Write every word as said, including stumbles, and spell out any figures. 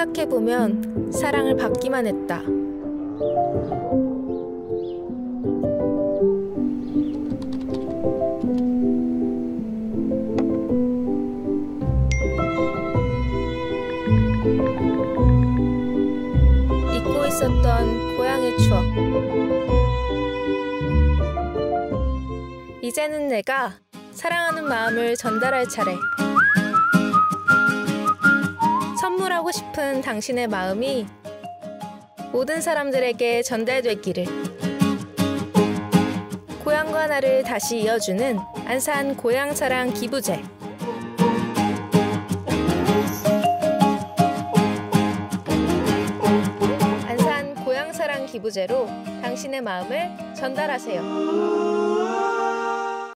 생각해보면 사랑을 받기만 했다. 잊고 있었던 고향의 추억. 이제는 내가 사랑하는 마음을 전달할 차례. 선물하고 싶은 당신의 마음이 모든 사람들에게 전달되기를. 고향과 나를 다시 이어주는 안산 고향사랑 기부제. 안산 고향사랑 기부제로 당신의 마음을 전달하세요.